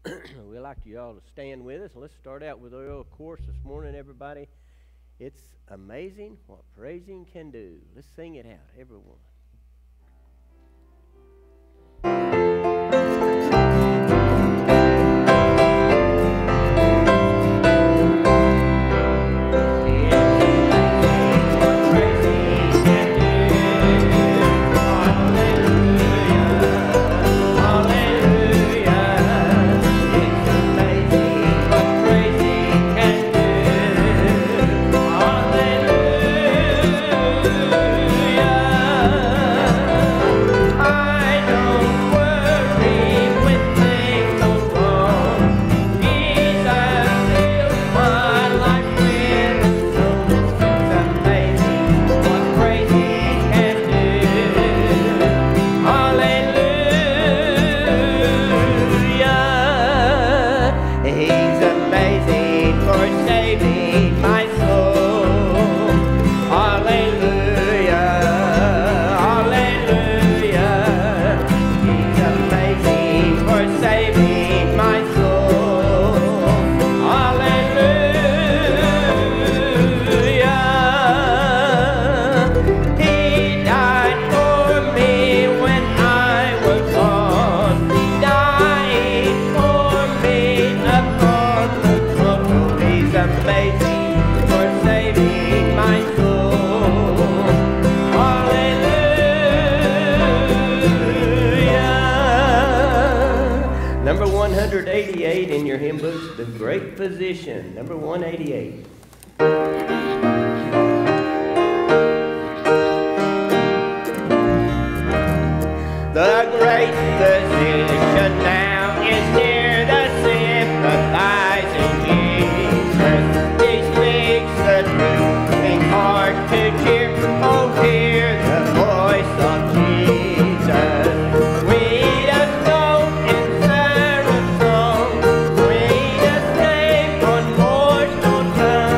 We'd like you all to stand with us. Let's start out with our chorus this morning, everybody. It's amazing what praising can do. Let's sing it out, everyone. Number 188 in your hymn books, The Great Physician, number 188. The great physician now is near to sympathizing Jesus. He speaks the truth in heart to cheer. Oh, hear the voice of Jesus. Read a song in Sarah's song. Read a name on mortal tongue.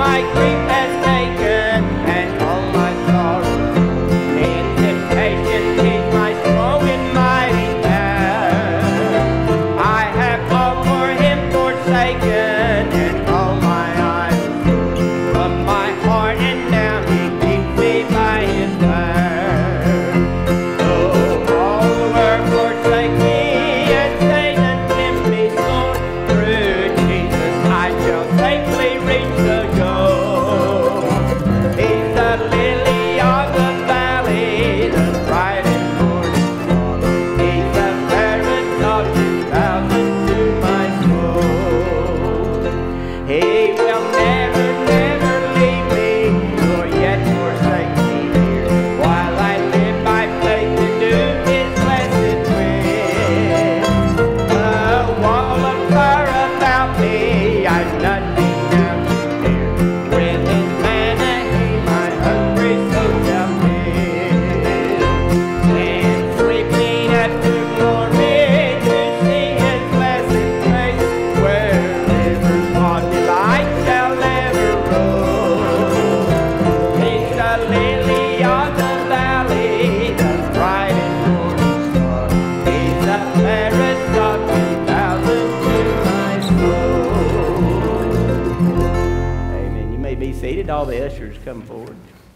my grief has taken, and all my sorrows. In temptation, He's my strong and mighty hand. I have all for Him forsaken, and all my idols from my heart, and now He keeps me by His hand. Though all the world forsake me, and Satan tempt me sore, through Jesus I shall safely reach the goal. He's the lily of the valley, the bright and morning star. He's the fairest of 2,000 to my soul. He will never, never leave me, nor yet forsake me here, while I live by faith to do His blessed will. A wall of fire about me, I've nothing now to fear. With His manna, He my hungry soul shall fill. And sleeping at the glory to see His blessed face, where rivers of delight shall ever roll. He's the lily of the valley, the bright and morning star. He's the fairest of 2,000 to my soul. Amen. You may be seated. All the ushers come forward.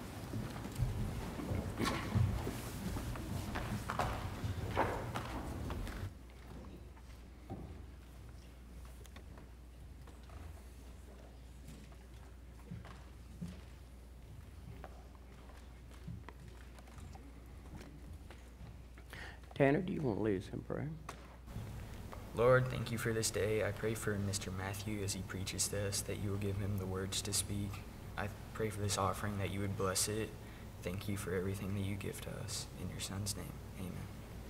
Tanner, do you want to lead us in prayer? Lord, thank you for this day. I pray for Mr. Matthew as he preaches to us, that you will give him the words to speak. I pray for this offering, that you would bless it. Thank you for everything that you give to us. In your Son's name, amen.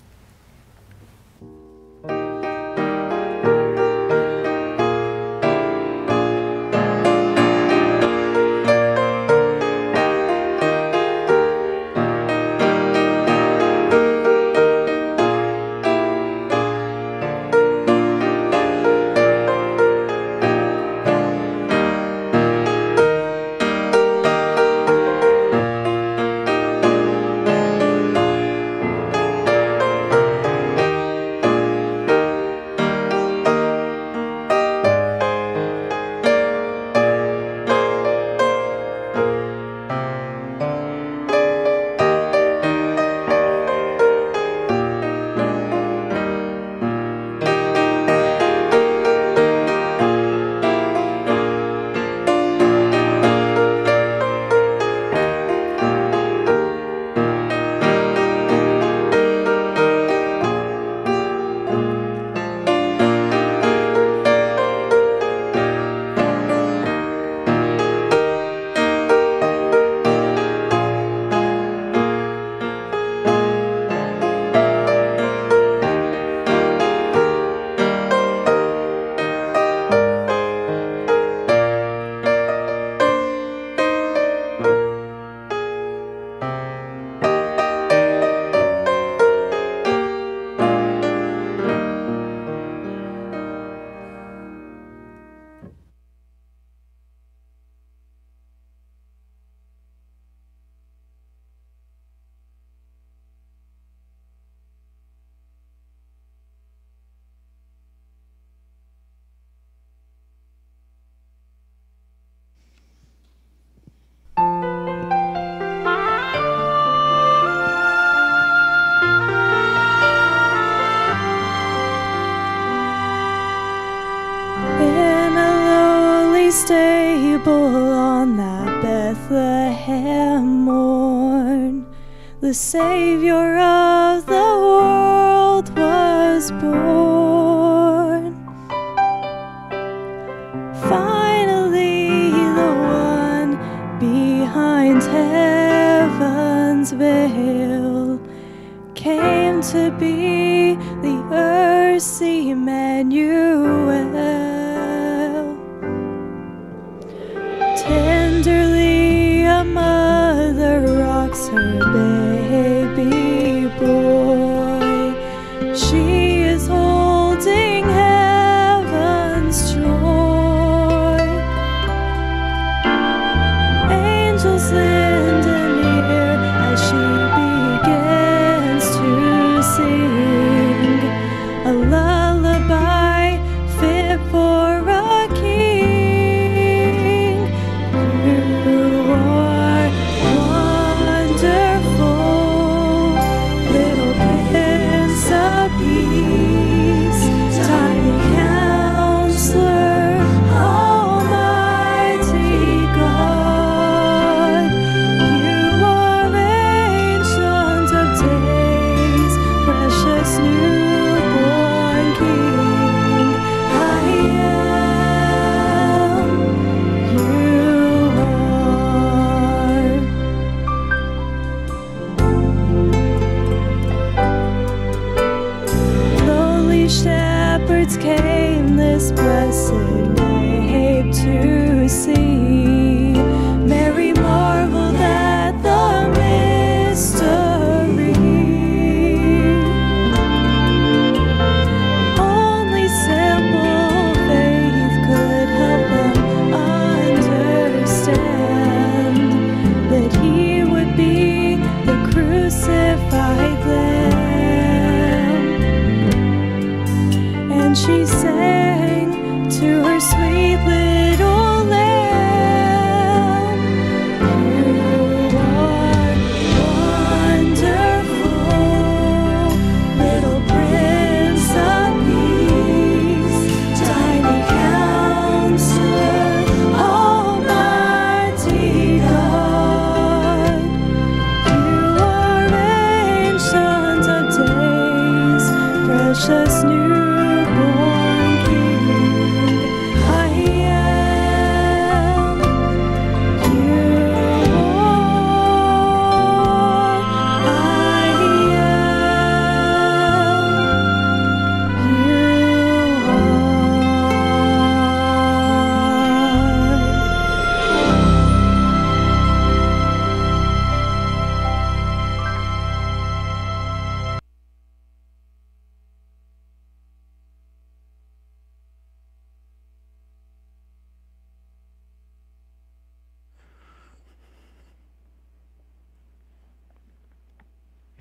stable on that Bethlehem morn, the Savior of the world was born. Finally, the one behind heaven's veil came to be the earth's Emmanuel. Tenderly a mother rocks her baby boy. She is holding heaven's joy.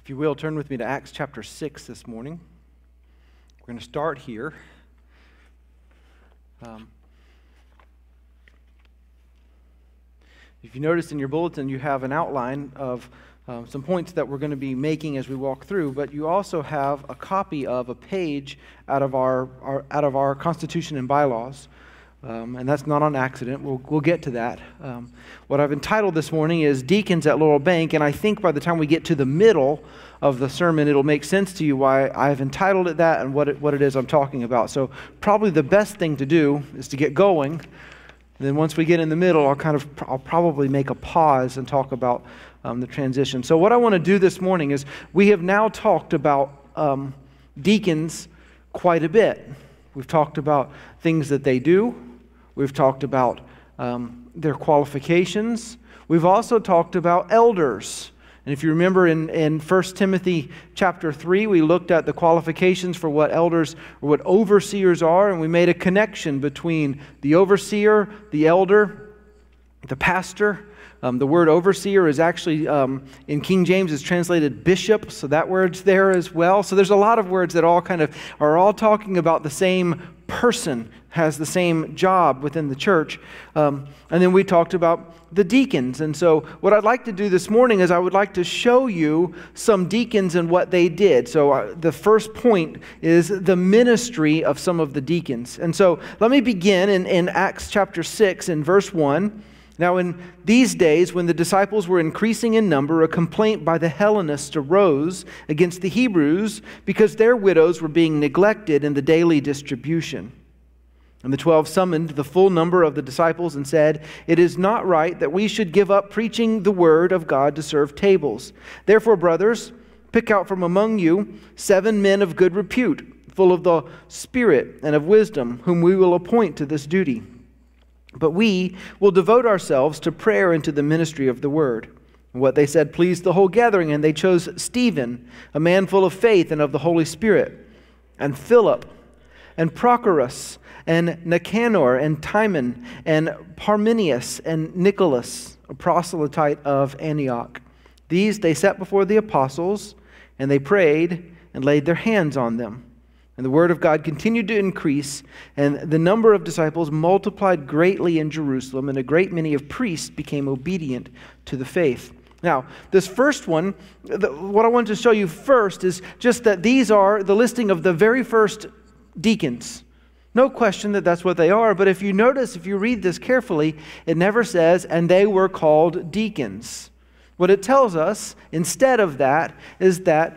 If you will, turn with me to Acts chapter 6 this morning. We're going to start here. If you notice in your bulletin, you have an outline of some points that we're going to be making as we walk through, but you also have a copy of a page out of our Constitution and bylaws. And that's not on accident. We'll get to that. What I've entitled this morning is Deacons at Laurel Bank, and I think by the time we get to the middle of the sermon, it'll make sense to you why I've entitled it that and what it is I'm talking about. So probably the best thing to do is to get going. And then once we get in the middle, I'll probably make a pause and talk about the transition. So what I want to do this morning is we have now talked about deacons quite a bit. We've talked about things that they do. We've talked about their qualifications. We've also talked about elders. And if you remember in 1 Timothy chapter 3, we looked at the qualifications for what elders or what overseers are, and we made a connection between the overseer, the elder, the pastor. The word overseer is actually, in King James, is translated bishop, so that word's there as well. So there's a lot of words that are all talking about the same person, has the same job within the church. And then we talked about the deacons. And so what I'd like to do this morning is I would like to show you some deacons and what they did. So the first point is the ministry of some of the deacons. And so let me begin in Acts chapter 6 and verse 1. Now, in these days, when the disciples were increasing in number, a complaint by the Hellenists arose against the Hebrews because their widows were being neglected in the daily distribution. And the 12 summoned the full number of the disciples and said, "It is not right that we should give up preaching the word of God to serve tables. Therefore, brothers, pick out from among you 7 men of good repute, full of the Spirit and of wisdom, whom we will appoint to this duty. But we will devote ourselves to prayer and to the ministry of the word." And what they said pleased the whole gathering, and they chose Stephen, a man full of faith and of the Holy Spirit, and Philip, and Prochorus, and Nicanor, and Timon, and Parmenius, and Nicholas, a proselyte of Antioch. These they set before the apostles, and they prayed and laid their hands on them. And the word of God continued to increase, and the number of disciples multiplied greatly in Jerusalem, and a great many of priests became obedient to the faith. Now, this first one, what I want to show you first is just that these are the listing of the very first deacons. No question that that's what they are, but if you notice, if you read this carefully, it never says, "and they were called deacons." What it tells us instead of that is that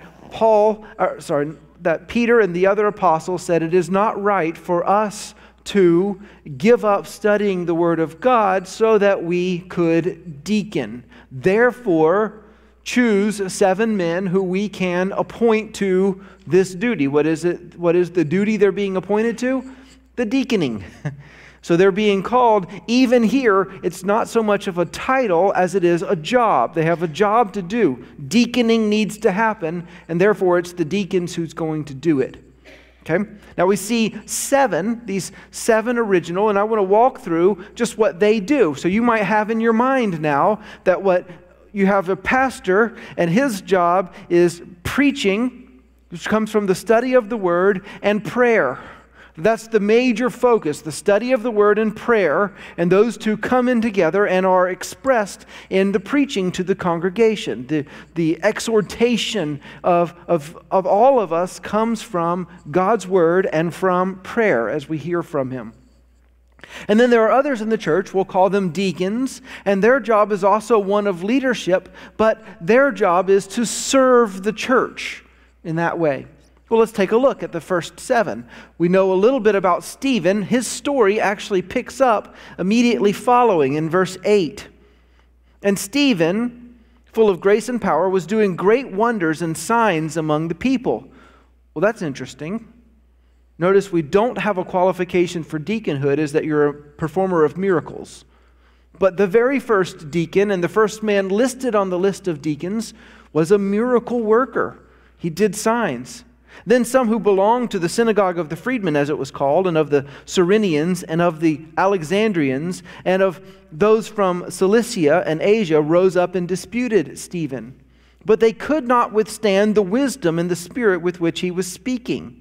that Peter and the other apostles said it is not right for us to give up studying the Word of God so that we could deacon. Therefore, choose 7 men who we can appoint to this duty. What is it? What is the duty they're being appointed to? The deaconing. So they're being called, even here, it's not so much of a title as it is a job. They have a job to do. Deaconing needs to happen, and therefore it's the deacons who's going to do it. Okay? Now we see these 7 original, and I want to walk through just what they do. So you might have in your mind now that what you have a pastor, and his job is preaching, which comes from the study of the Word, and prayer. That's the major focus, the study of the Word and prayer, and those two come in together and are expressed in the preaching to the congregation. The exhortation of all of us comes from God's Word and from prayer as we hear from Him. And then there are others in the church, we'll call them deacons, and their job is also one of leadership, but their job is to serve the church in that way. Well, let's take a look at the first 7. We know a little bit about Stephen. His story actually picks up immediately following in verse 8. And Stephen, full of grace and power, was doing great wonders and signs among the people. Well, that's interesting. Notice we don't have a qualification for deaconhood is that you're a performer of miracles. But the very first deacon and the first man listed on the list of deacons was a miracle worker. He did signs. Then some who belonged to the synagogue of the freedmen, as it was called, and of the Cyrenians, and of the Alexandrians, and of those from Cilicia and Asia, rose up and disputed Stephen. but they could not withstand the wisdom and the spirit with which he was speaking.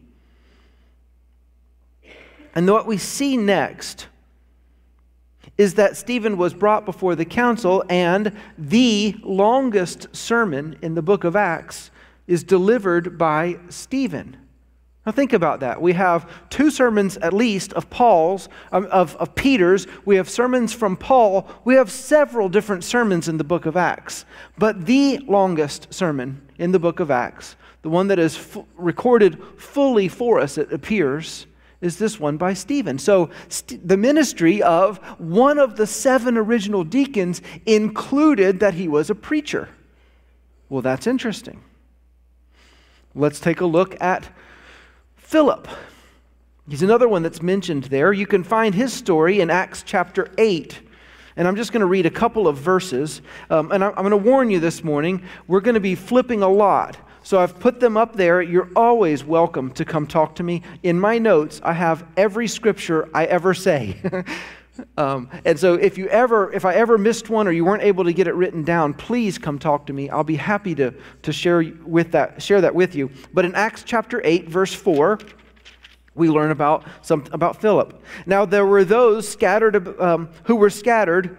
And what we see next is that Stephen was brought before the council, and the longest sermon in the book of Acts is delivered by Stephen. Now think about that. We have 2 sermons at least of Paul's, of Peter's. We have sermons from Paul. We have several different sermons in the book of Acts. But the longest sermon in the book of Acts, the one that is recorded fully for us, it appears, is this one by Stephen. So the ministry of one of the 7 original deacons included that he was a preacher. Well, that's interesting. Let's take a look at Philip. He's another one that's mentioned there. You can find his story in Acts chapter 8. And I'm just going to read a couple of verses. And I'm going to warn you this morning, we're going to be flipping a lot. So I've put them up there. You're always welcome to come talk to me. In my notes, I have every scripture I ever say. And so if I ever missed one or you weren't able to get it written down, please come talk to me. I'll be happy to share that with you. But in Acts chapter 8, verse 4, we learn about Philip. Now there were those who were scattered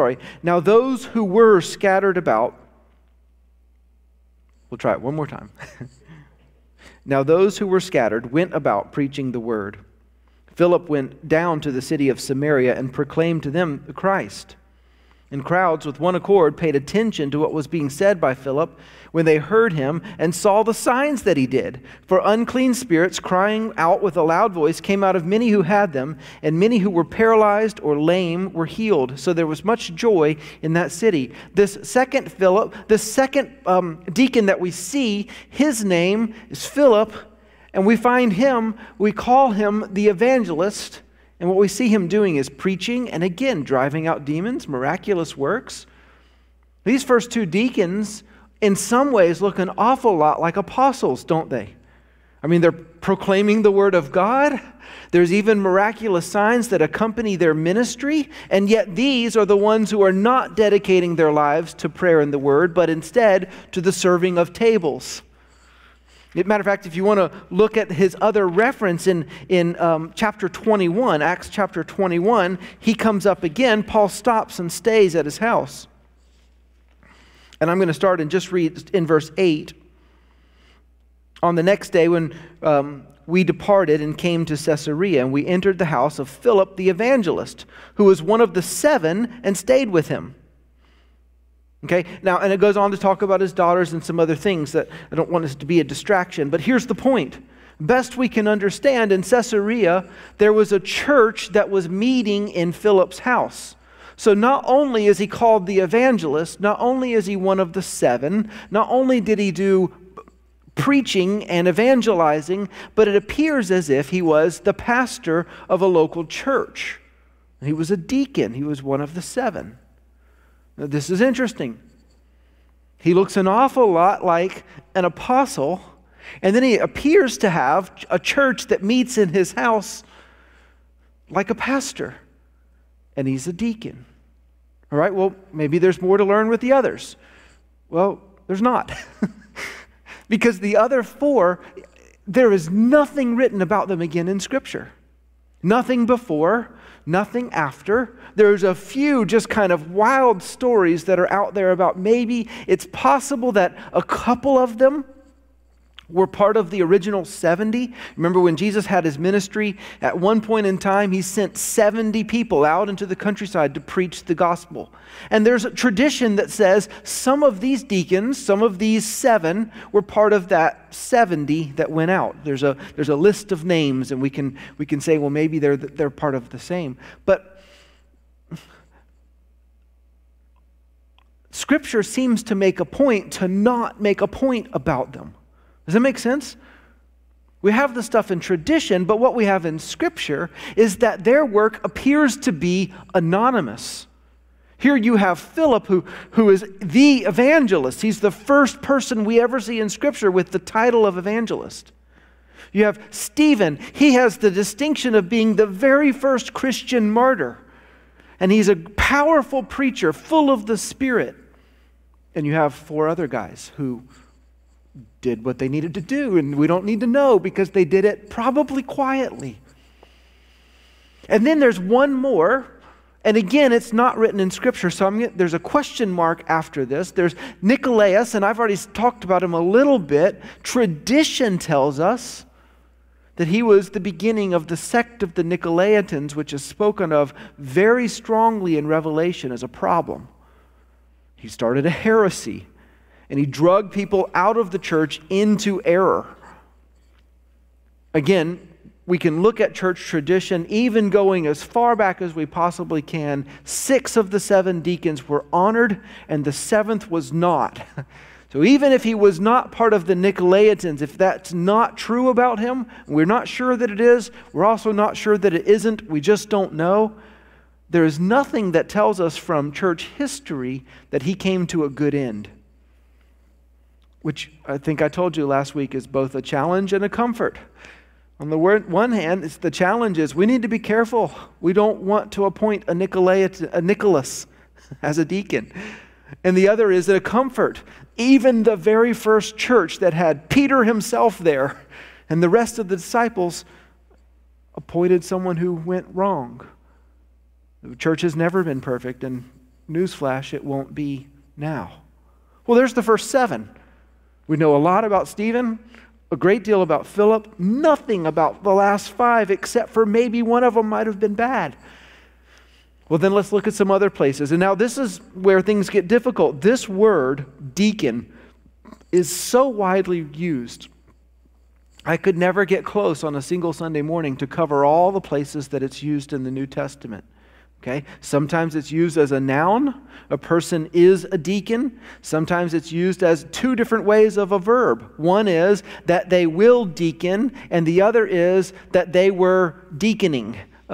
about. We'll try it one more time. Now those who were scattered went about preaching the word. Philip went down to the city of Samaria and proclaimed to them the Christ. And crowds with one accord paid attention to what was being said by Philip when they heard him and saw the signs that he did. For unclean spirits, crying out with a loud voice, came out of many who had them, and many who were paralyzed or lame were healed. So there was much joy in that city. This second Philip, the second deacon that we see, his name is Philip, and we call him the evangelist. And what we see him doing is preaching and again driving out demons, miraculous works. These first 2 deacons in some ways look an awful lot like apostles, don't they? I mean, they're proclaiming the word of God. There's even miraculous signs that accompany their ministry, and yet these are the ones who are not dedicating their lives to prayer and the word, but instead to the serving of tables. Matter of fact, if you want to look at his other reference in chapter 21, Acts chapter 21, he comes up again. Paul stops and stays at his house. And I'm going to start and just read in verse 8. On the next day when we departed and came to Caesarea, and we entered the house of Philip the evangelist, who was one of the 7, and stayed with him. Okay, now, and it goes on to talk about his daughters and some other things that I don't want us to be a distraction, but here's the point. Best we can understand, in Caesarea, there was a church that was meeting in Philip's house. So not only is he called the evangelist, not only is he one of the 7, not only did he do preaching and evangelizing, but it appears as if he was the pastor of a local church. He was a deacon. He was one of the 7. Now, this is interesting. He looks an awful lot like an apostle, and then he appears to have a church that meets in his house like a pastor, and he's a deacon. All right, well, maybe there's more to learn with the others. Well, there's not. Because the other 4, there is nothing written about them again in Scripture. Nothing before, nothing after. There's a few just kind of wild stories that are out there about maybe it's possible that a couple of them were part of the original 70. Remember when Jesus had his ministry, at one point in time, he sent 70 people out into the countryside to preach the gospel. And there's a tradition that says some of these deacons, some of these 7, were part of that 70 that went out. There's a list of names, and we can say, well, maybe they're part of the same. But Scripture seems to make a point to not make a point about them. Does that make sense? We have the stuff in tradition, but what we have in Scripture is that their work appears to be anonymous. Here you have Philip, who is the evangelist. He's the first person we ever see in Scripture with the title of evangelist. You have Stephen. He has the distinction of being the very first Christian martyr. And he's a powerful preacher, full of the Spirit. And you have 4 other guys who did what they needed to do, and we don't need to know because they did it probably quietly. And then there's one more, and again, it's not written in Scripture, so there's a question mark after this. There's Nicolaus, and I've already talked about him a little bit. Tradition tells us that he was the beginning of the sect of the Nicolaitans, which is spoken of very strongly in Revelation as a problem. He started a heresy, and he drugged people out of the church into error. Again, we can look at church tradition, even going as far back as we possibly can. 6 of the 7 deacons were honored, and the 7th was not. So even if he was not part of the Nicolaitans, if that's not true about him, we're not sure that it is, we're also not sure that it isn't, we just don't know. There is nothing that tells us from church history that he came to a good end. Which I think I told you last week is both a challenge and a comfort. On the one hand, the challenge is we need to be careful. We don't want to appoint a Nicholas as a deacon. And the other is a comfort. Even the very first church that had Peter himself there and the rest of the disciples appointed someone who went wrong. The church has never been perfect, and newsflash, it won't be now. Well, there's the first 7. We know a lot about Stephen, a great deal about Philip, nothing about the last 5 except for maybe one of them might have been bad. Well, then let's look at some other places. And now this is where things get difficult. This word, deacon, is so widely used. I could never get close on a single Sunday morning to cover all the places that it's used in the New Testament. Okay? Sometimes it's used as a noun. A person is a deacon. Sometimes it's used as 2 different ways of a verb. One is that they will deacon, and the other is that they were deaconing.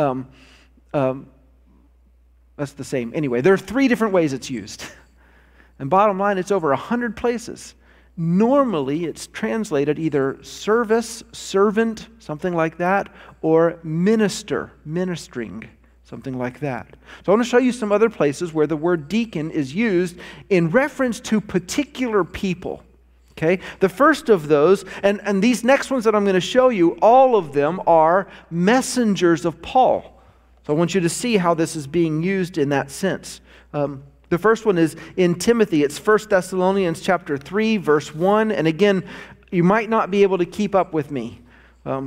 That's the same. Anyway, there are 3 different ways it's used. And bottom line, it's over 100 places. Normally, it's translated either service, servant, something like that, or minister, ministering, something like that. So I want to show you some other places where the word deacon is used in reference to particular people. Okay? The first of those, and these next ones that I'm going to show you, all of them are messengers of Paul. So I want you to see how this is being used in that sense. The first one is in Timothy. It's 1 Thessalonians chapter 3, verse 1. And again, you might not be able to keep up with me. I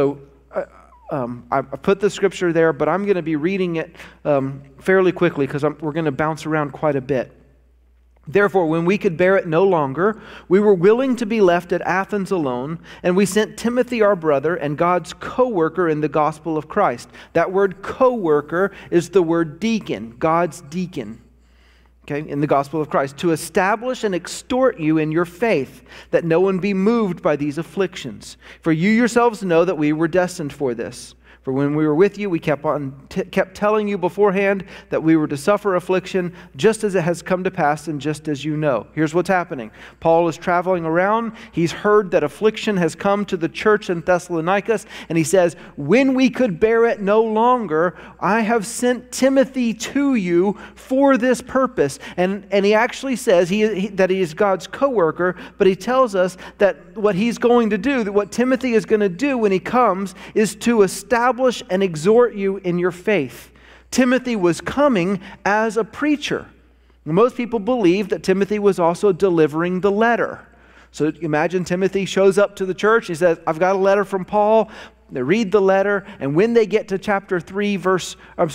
put the scripture there, but I'm going to be reading it fairly quickly because we're going to bounce around quite a bit. Therefore, when we could bear it no longer, we were willing to be left at Athens alone, and we sent Timothy our brother and God's co-worker in the gospel of Christ. That word co-worker is the word deacon, God's deacon. Okay, in the gospel of Christ, to establish and exhort you in your faith, that no one be moved by these afflictions. For you yourselves know that we were destined for this. For when we were with you, we kept telling you beforehand that we were to suffer affliction, just as it has come to pass and just as you know. Here's what's happening. Paul is traveling around. He's heard that affliction has come to the church in Thessalonica, and he says, when we could bear it no longer, I have sent Timothy to you for this purpose. And he actually says that he is God's co-worker, but he tells us that what he's going to do, that what Timothy is going to do when he comes, is to establish and exhort you in your faith. Timothy was coming as a preacher. Most people believe that Timothy was also delivering the letter. So imagine Timothy shows up to the church. He says, I've got a letter from Paul. They read the letter, and when they get to chapter 3, verse 1,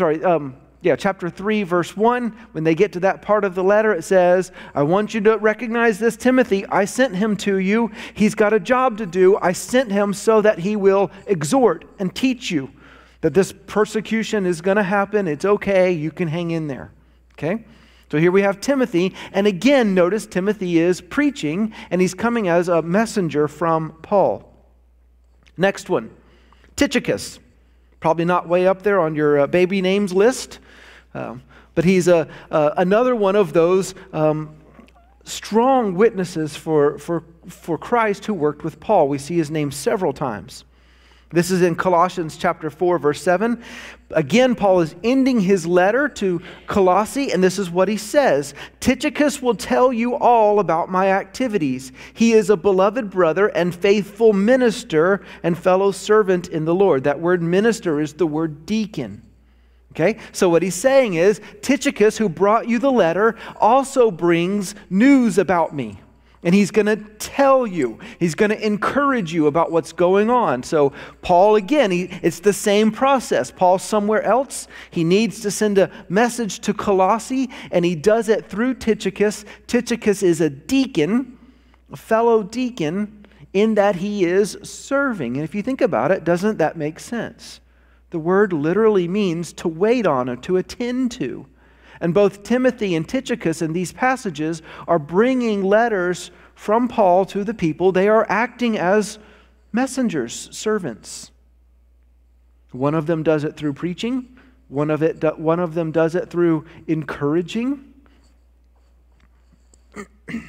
when they get to that part of the letter, it says, I want you to recognize this Timothy. I sent him to you. He's got a job to do. I sent him so that he will exhort and teach you that this persecution is going to happen. It's okay. You can hang in there. Okay? So here we have Timothy. And again, notice Timothy is preaching, and he's coming as a messenger from Paul. Next one, Tychicus. Probably not way up there on your baby names list. But he's another one of those strong witnesses for Christ who worked with Paul. We see his name several times. This is in Colossians chapter 4, verse 7. Again, Paul is ending his letter to Colossae, and this is what he says. Tychicus will tell you all about my activities. He is a beloved brother and faithful minister and fellow servant in the Lord. That word minister is the word deacon. Okay, so what he's saying is, Tychicus, who brought you the letter, also brings news about me. And he's going to tell you, he's going to encourage you about what's going on. So Paul, again, it's the same process. Paul's somewhere else. He needs to send a message to Colossae, and he does it through Tychicus. Tychicus is a deacon, a fellow deacon, in that he is serving. And if you think about it, doesn't that make sense? The word literally means to wait on or to attend to. And both Timothy and Tychicus in these passages are bringing letters from Paul to the people. They are acting as messengers, servants. One of them does it through preaching. One of them does it through encouraging. The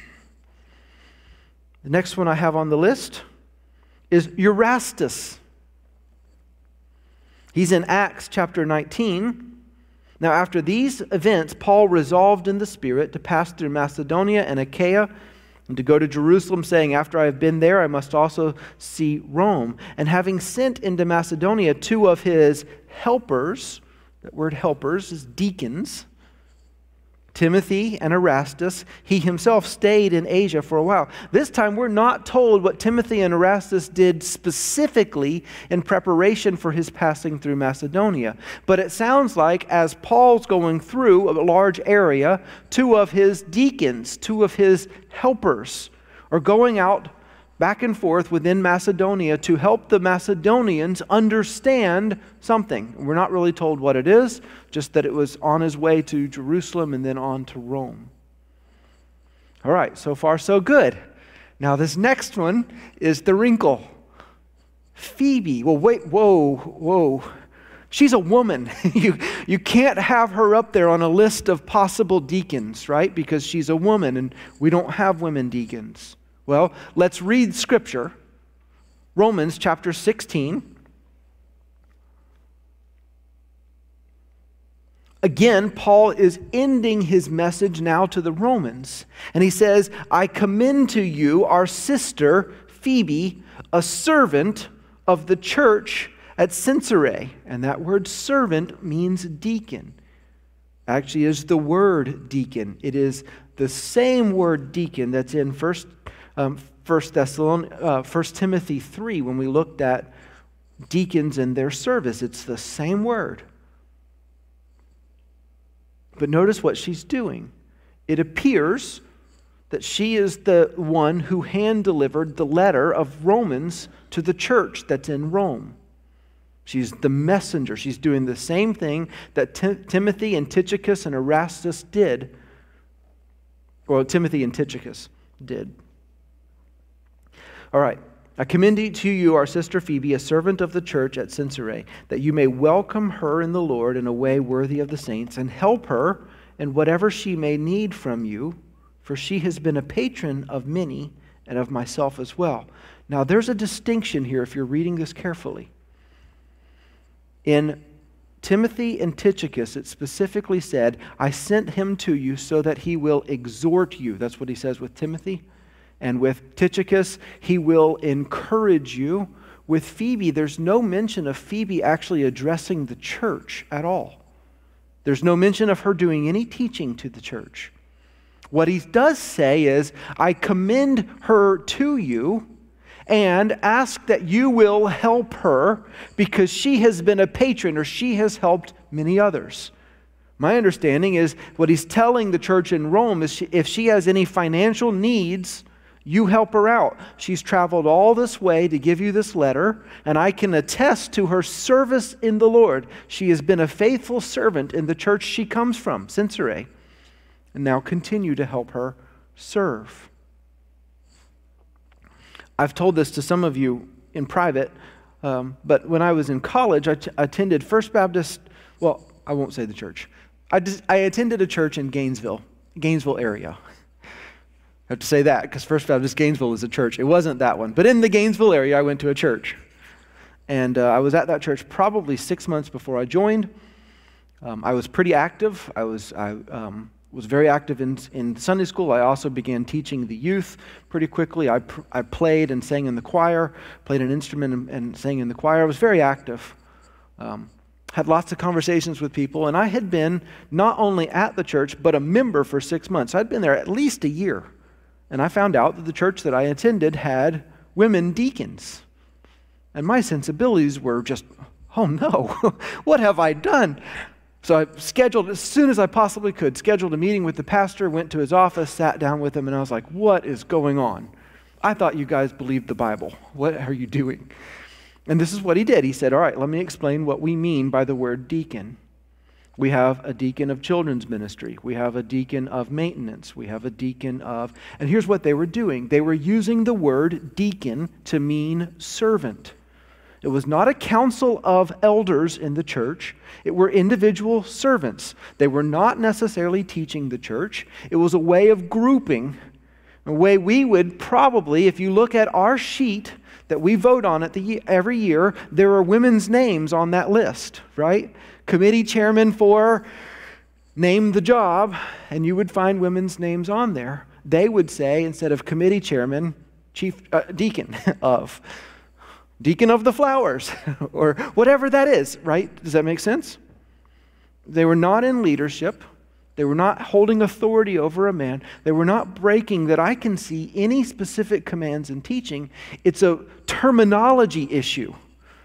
next one I have on the list is Erastus. He's in Acts chapter 19. Now, after these events, Paul resolved in the Spirit to pass through Macedonia and Achaia and to go to Jerusalem, saying, after I have been there, I must also see Rome. And having sent into Macedonia 2 of his helpers, that word helpers is deacons, Timothy and Erastus, he himself stayed in Asia for a while. This time we're not told what Timothy and Erastus did specifically in preparation for his passing through Macedonia. But it sounds like as Paul's going through a large area, 2 of his deacons, 2 of his helpers are going out back and forth within Macedonia to help the Macedonians understand something. We're not really told what it is, just that it was on his way to Jerusalem and then on to Rome. All right, so far so good. Now this next one is the wrinkle. Phoebe. Well, wait, whoa. She's a woman. You can't have her up there on a list of possible deacons, right? Because she's a woman and we don't have women deacons. Well, let's read Scripture. Romans chapter 16. Again, Paul is ending his message now to the Romans. And he says, I commend to you our sister Phoebe, a servant of the church at Cenchreae. And that word servant means deacon. Actually is the word deacon. It is the same word deacon that's in 1 Timothy 3 when we looked at deacons and their service. It's the same word. But notice what she's doing. It appears that she is the one who hand-delivered the letter of Romans to the church that's in Rome. She's the messenger. She's doing the same thing that Timothy and Tychicus and Erastus did. Or Timothy and Tychicus did. All right. I commend to you our sister Phoebe, a servant of the church at Cenchreae, that you may welcome her in the Lord in a way worthy of the saints, and help her in whatever she may need from you, for she has been a patron of many and of myself as well. Now, there's a distinction here if you're reading this carefully. In Timothy and Tychicus, it specifically said, I sent him to you so that he will exhort you. That's what he says with Timothy. And with Tychicus, he will encourage you. With Phoebe, there's no mention of Phoebe actually addressing the church at all. There's no mention of her doing any teaching to the church. What he does say is, I commend her to you and ask that you will help her because she has been a patron or she has helped many others. My understanding is what he's telling the church in Rome is if she has any financial needs, you help her out. She's traveled all this way to give you this letter, and I can attest to her service in the Lord. She has been a faithful servant in the church she comes from, Cenchreae, and now continue to help her serve. I've told this to some of you in private, but when I was in college, I attended First Baptist, well, I won't say the church. I attended a church in Gainesville area. I have to say that because First Baptist Gainesville is a church. It wasn't that one. But in the Gainesville area, I went to a church. And I was at that church probably 6 months before I joined. I was pretty active. I was very active in Sunday school. I also began teaching the youth pretty quickly. I played and sang in the choir, played an instrument and sang in the choir. I was very active. Had lots of conversations with people, and I had been not only at the church, but a member for 6 months. I'd been there at least a year. And I found out that the church that I attended had women deacons. And my sensibilities were just, oh no, what have I done? So I scheduled, as soon as I possibly could, scheduled a meeting with the pastor, went to his office, sat down with him, and I was like, what is going on? I thought you guys believed the Bible. What are you doing? And this is what he did. He said, all right, let me explain what we mean by the word deacon. We have a deacon of children's ministry. We have a deacon of maintenance. We have a deacon of... And here's what they were doing. They were using the word deacon to mean servant. It was not a council of elders in the church. It were individual servants. They were not necessarily teaching the church. It was a way of grouping, a way we would probably, if you look at our sheet that we vote on every year, there are women's names on that list, right? Committee chairman for name the job, and you would find women's names on there. They would say, instead of committee chairman, deacon of the flowers, or whatever that is, right? Does that make sense? They were not in leadership. They were not holding authority over a man. They were not breaking, that I can see, any specific commands in teaching. It's a terminology issue.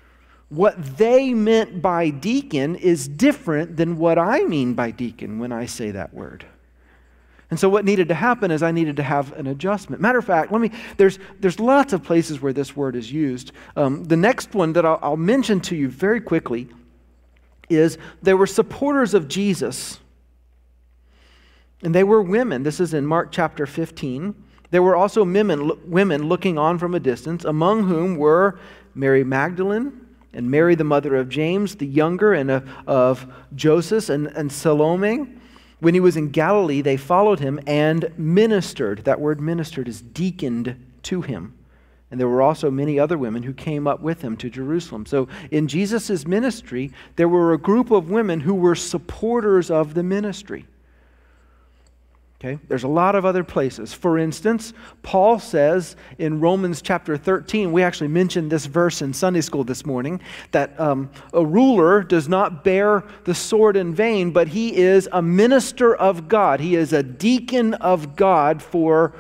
What they meant by deacon is different than what I mean by deacon when I say that word. And so what needed to happen is I needed to have an adjustment. Matter of fact, there's lots of places where this word is used. The next one that I'll mention to you very quickly is there were supporters of Jesus. And they were women. This is in Mark chapter 15. There were also women looking on from a distance, among whom were Mary Magdalene and Mary the mother of James the younger and of Joseph and Salome. When he was in Galilee, they followed him and ministered. That word ministered is deaconed to him. And there were also many other women who came up with him to Jerusalem. So in Jesus' ministry, there were a group of women who were supporters of the ministry. Okay, there's a lot of other places. For instance, Paul says in Romans chapter 13, we actually mentioned this verse in Sunday school this morning, that a ruler does not bear the sword in vain, but he is a minister of God. He is a deacon of God for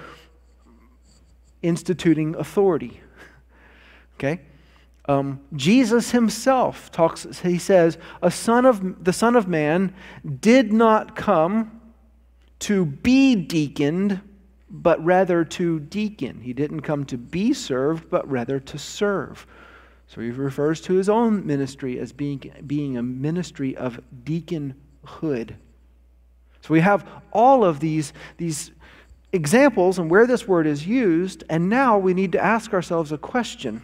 instituting authority. Okay? Jesus himself he says, the Son of Man did not come to be deaconed, but rather to deacon. He didn't come to be served, but rather to serve. So he refers to his own ministry as being a ministry of deaconhood. So we have all of these examples and where this word is used, and now we need to ask ourselves a question.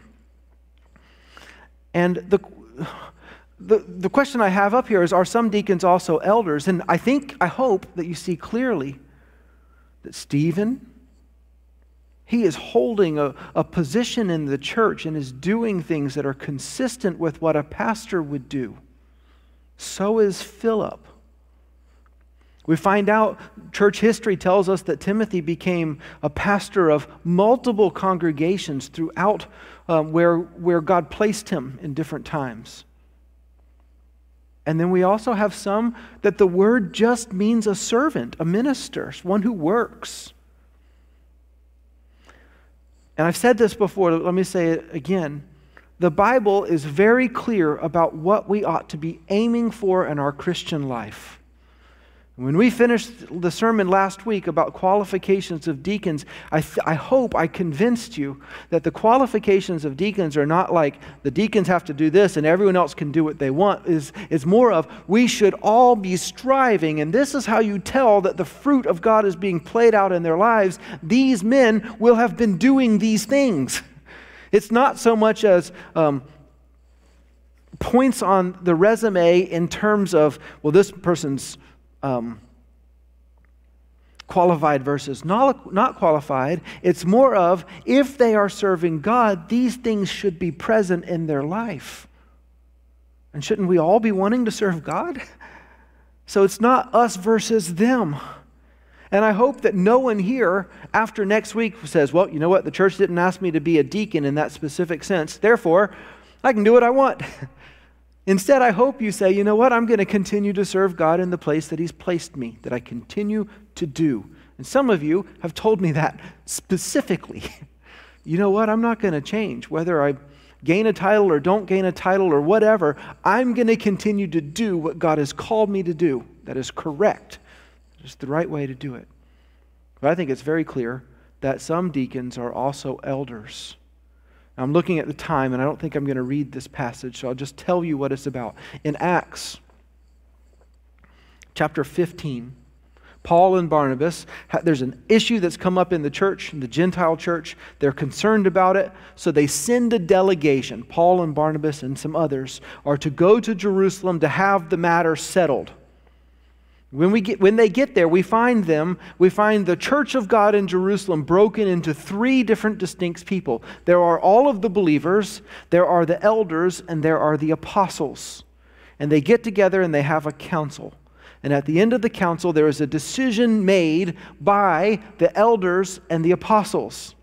And the question I have up here is, are some deacons also elders? And I hope that you see clearly that Stephen, he is holding a position in the church and is doing things that are consistent with what a pastor would do. So is Philip. We find out, church history tells us that Timothy became a pastor of multiple congregations throughout where God placed him in different times. And then we also have some that the word just means a servant, a minister, one who works. And I've said this before, let me say it again. The Bible is very clear about what we ought to be aiming for in our Christian life. When we finished the sermon last week about qualifications of deacons, I hope I convinced you that the qualifications of deacons are not like the deacons have to do this and everyone else can do what they want. It's more of we should all be striving, and this is how you tell that the fruit of God is being played out in their lives. These men will have been doing these things. It's not so much as points on the resume in terms of, well, this person's qualified versus not qualified. It's more of, if they are serving God, these things should be present in their life. And shouldn't we all be wanting to serve God? So it's not us versus them. And I hope that no one here after next week says, well, you know what, the church didn't ask me to be a deacon in that specific sense, therefore I can do what I want. Instead, I hope you say, you know what, I'm going to continue to serve God in the place that He's placed me, that I continue to do. And some of you have told me that specifically. You know what, I'm not going to change. Whether I gain a title or don't gain a title or whatever, I'm going to continue to do what God has called me to do. That is correct. It's the right way to do it. But I think it's very clear that some deacons are also elders. I'm looking at the time, and I don't think I'm going to read this passage, so I'll just tell you what it's about. In Acts chapter 15, Paul and Barnabas, there's an issue that's come up in the church, in the Gentile church. They're concerned about it, so they send a delegation. Paul and Barnabas and some others are to go to Jerusalem to have the matter settled. When they get there, we find the church of God in Jerusalem broken into 3 different distinct people. There are all of the believers, there are the elders, and there are the apostles. And they get together and they have a council. And at the end of the council, there is a decision made by the elders and the apostles.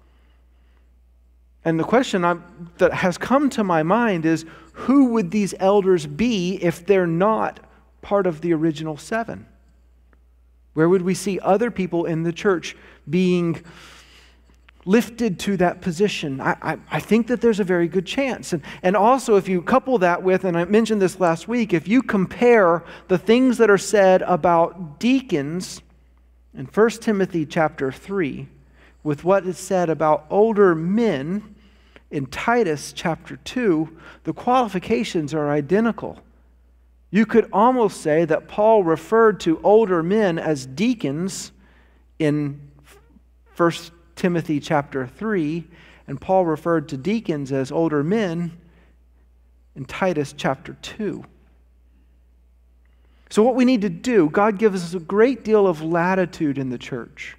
And the question that has come to my mind is, who would these elders be if they're not part of the original 7? Where would we see other people in the church being lifted to that position? I think that there's a very good chance. And also, if you couple that with, and I mentioned this last week, if you compare the things that are said about deacons in 1 Timothy chapter 3 with what is said about older men in Titus chapter 2, the qualifications are identical. You could almost say that Paul referred to older men as deacons in 1 Timothy chapter 3, and Paul referred to deacons as older men in Titus chapter 2. So what we need to do, God gives us a great deal of latitude in the church.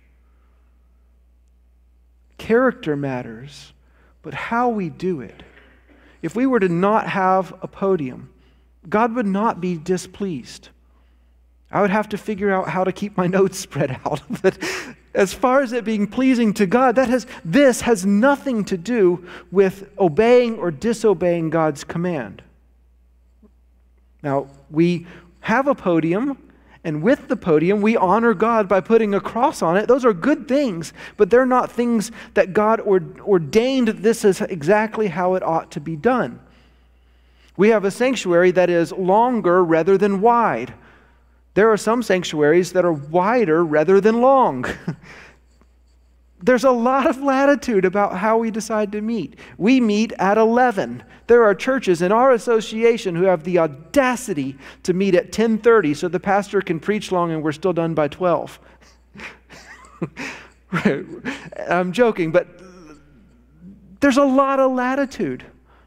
Character matters, but how we do it. If we were to not have a podium, God would not be displeased. I would have to figure out how to keep my notes spread out. But as far as it being pleasing to God, this has nothing to do with obeying or disobeying God's command. Now, we have a podium, and with the podium, we honor God by putting a cross on it. Those are good things, but they're not things that God ordained. This is exactly how it ought to be done. We have a sanctuary that is longer rather than wide. There are some sanctuaries that are wider rather than long. There's a lot of latitude about how we decide to meet. We meet at 11. There are churches in our association who have the audacity to meet at 10:30 so the pastor can preach long and we're still done by 12. I'm joking, but there's a lot of latitude.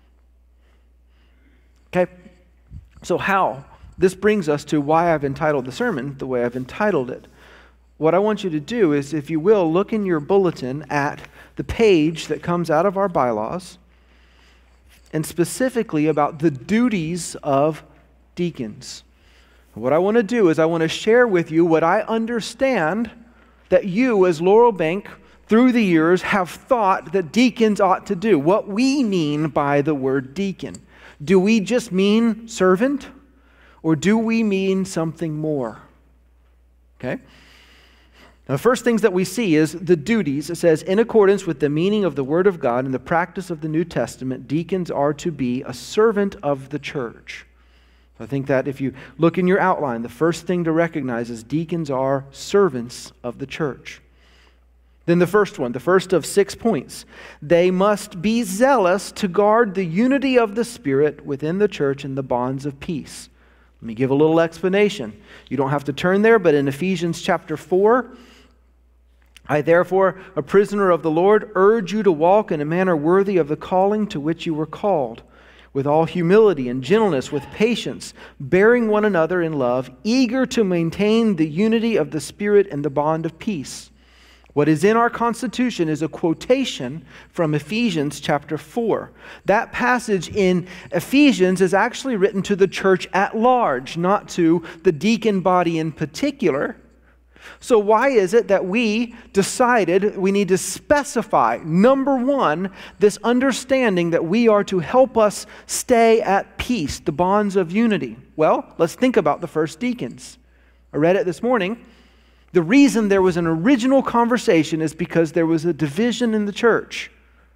Okay, so how? This brings us to why I've entitled the sermon the way I've entitled it. What I want you to do is, if you will, look in your bulletin at the page that comes out of our bylaws, and specifically about the duties of deacons. What I want to do is I want to share with you what I understand that you as Laurel Bank through the years have thought that deacons ought to do. What we mean by the word deacon. Do we just mean servant? Or do we mean something more? Okay? Now, the first things that we see is the duties. It says, in accordance with the meaning of the Word of God and the practice of the New Testament, deacons are to be a servant of the church. I think that if you look in your outline, the first thing to recognize is deacons are servants of the church. Then the first one, the first of 6 points. They must be zealous to guard the unity of the Spirit within the church in the bonds of peace. Let me give a little explanation. You don't have to turn there, but in Ephesians chapter 4, I therefore, a prisoner of the Lord, urge you to walk in a manner worthy of the calling to which you were called, with all humility and gentleness, with patience, bearing one another in love, eager to maintain the unity of the Spirit and the bond of peace. What is in our Constitution is a quotation from Ephesians chapter 4. That passage in Ephesians is actually written to the church at large, not to the deacon body in particular. So why is it that we decided we need to specify, number one, this understanding that we are to help us stay at peace, the bonds of unity? Well, let's think about the first deacons. I read it this morning. The reason there was an original conversation is because there was a division in the church.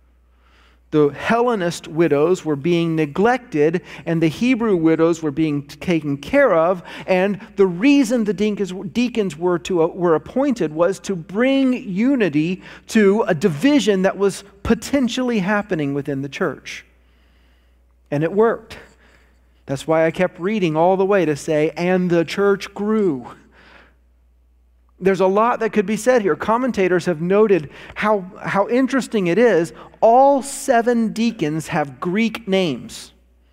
The Hellenist widows were being neglected and the Hebrew widows were being taken care of. And the reason the deacons were appointed was to bring unity to a division that was potentially happening within the church. And it worked. That's why I kept reading all the way to say, and the church grew. There's a lot that could be said here. Commentators have noted how interesting it is. All 7 deacons have Greek names.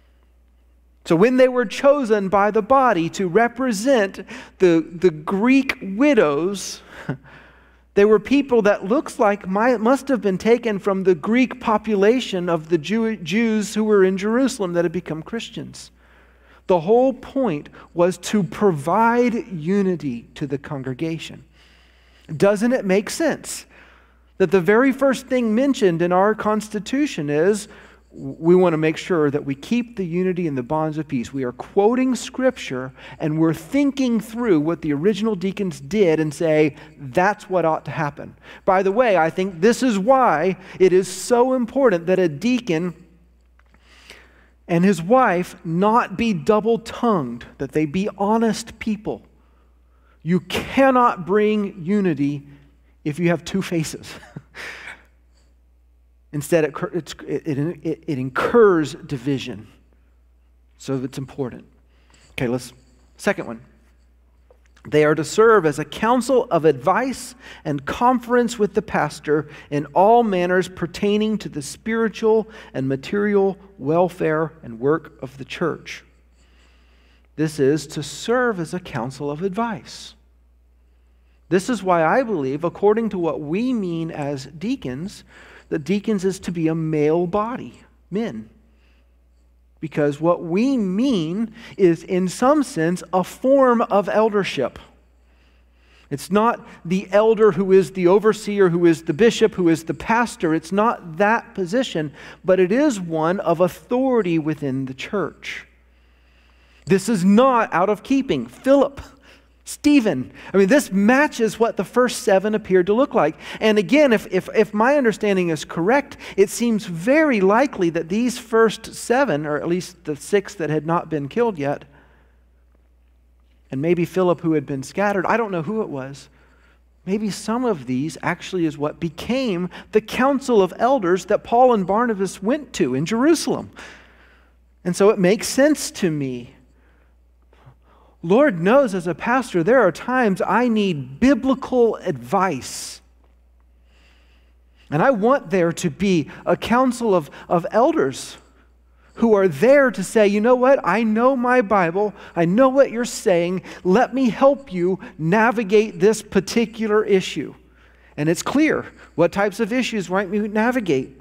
So when they were chosen by the body to represent the Greek widows, they were people that looks like must have been taken from the Greek population of the Jews who were in Jerusalem that had become Christians. The whole point was to provide unity to the congregation. Doesn't it make sense that the very first thing mentioned in our Constitution is we want to make sure that we keep the unity and the bonds of peace? We are quoting Scripture and we're thinking through what the original deacons did and say, that's what ought to happen. By the way, I think this is why it is so important that a deacon and his wife not be double-tongued, that they be honest people. You cannot bring unity if you have 2 faces. Instead, it incurs division. So it's important. Okay, second one. They are to serve as a council of advice and conference with the pastor in all manners pertaining to the spiritual and material welfare and work of the church. This is to serve as a council of advice. This is why I believe, according to what we mean as deacons, that deacons is to be a male body, men. Because what we mean is, in some sense, a form of eldership. It's not the elder who is the overseer, who is the bishop, who is the pastor. It's not that position, but it is one of authority within the church. This is not out of keeping. Philip, Stephen. I mean, this matches what the first 7 appeared to look like. And again, if my understanding is correct, it seems very likely that these first 7, or at least the 6 that had not been killed yet, and maybe Philip who had been scattered, I don't know who it was, maybe some of these actually is what became the council of elders that Paul and Barnabas went to in Jerusalem. And so it makes sense to me. Lord knows, as a pastor, there are times I need biblical advice. And I want there to be a council of elders who are there to say, you know what, I know my Bible, I know what you're saying, let me help you navigate this particular issue. And it's clear what types of issues might we navigate.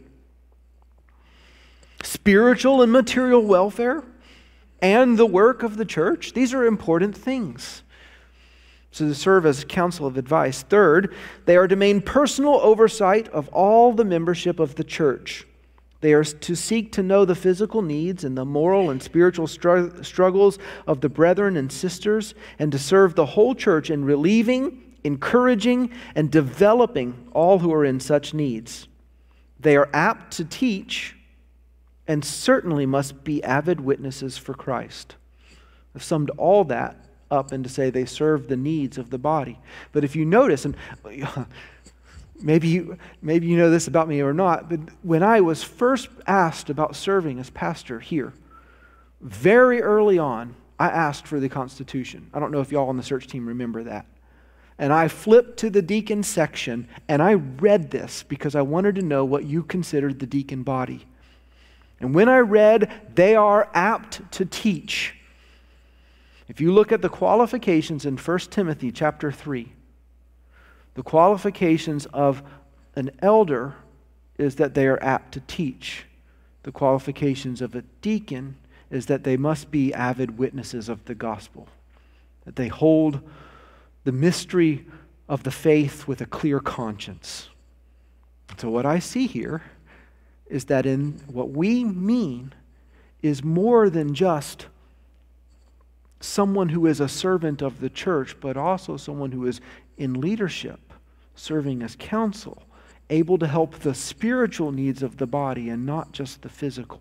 Spiritual and material welfare, and the work of the church. These are important things. So to serve as a council of advice. Third, they are to maintain personal oversight of all the membership of the church. They are to seek to know the physical needs and the moral and spiritual struggles of the brethren and sisters, and to serve the whole church in relieving, encouraging, and developing all who are in such needs. They are apt to teach and certainly must be avid witnesses for Christ. I've summed all that up into say they serve the needs of the body. But if you notice, and maybe you know this about me or not, but when I was first asked about serving as pastor here, very early on, I asked for the Constitution. I don't know if y'all on the search team remember that. And I flipped to the deacon section, and I read this because I wanted to know what you considered the deacon body. And when I read, they are apt to teach. If you look at the qualifications in 1 Timothy chapter 3, the qualifications of an elder is that they are apt to teach. The qualifications of a deacon is that they must be avid witnesses of the gospel, that they hold the mystery of the faith with a clear conscience. So what I see here is that in what we mean is more than just someone who is a servant of the church, but also someone who is in leadership, serving as counsel, able to help the spiritual needs of the body and not just the physical.